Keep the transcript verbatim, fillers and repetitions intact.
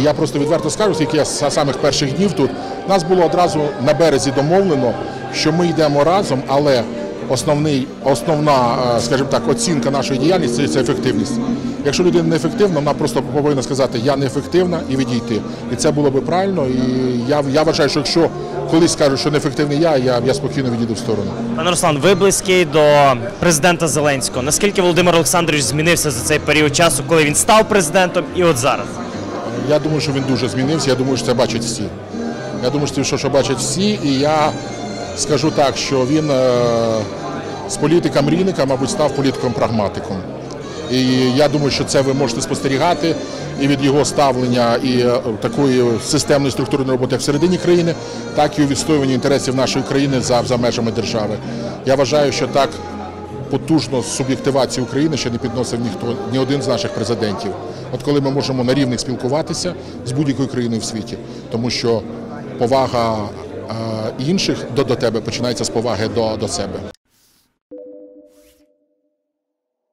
я просто відверто скажу, оскільки я з самих перших днів тут, нас було одразу на березі домовлено, що ми йдемо разом, але основний, основна, скажімо так, оцінка нашої діяльності – це ефективність. Якщо людина неефективна, вона просто повинна сказати, я неефективна і відійти. І це було би правильно. І я, я вважаю, що якщо колись скажуть, що неефективний я, я, я спокійно відійду в сторону. Пане Руслан, ви близький до президента Зеленського. Наскільки Володимир Олександрович змінився за цей період часу, коли він став президентом і от зараз? Я думаю, що він дуже змінився, я думаю, що це бачать всі. Я думаю, що, що бачать всі, і я скажу так, що він е, з політика-мрійника, мабуть, став політиком-прагматиком. І я думаю, що це ви можете спостерігати і від його ставлення і е, такої системної структурної роботи як всередині країни, так і у відстоюванні інтересів нашої країни за, за межами держави. Я вважаю, що так потужно суб'єктивацію України ще не підносив ніхто, ні один з наших президентів. От коли ми можемо на рівних спілкуватися з будь-якою країною в світі, тому що повага е, інших до, до тебе починається з поваги до, до себе.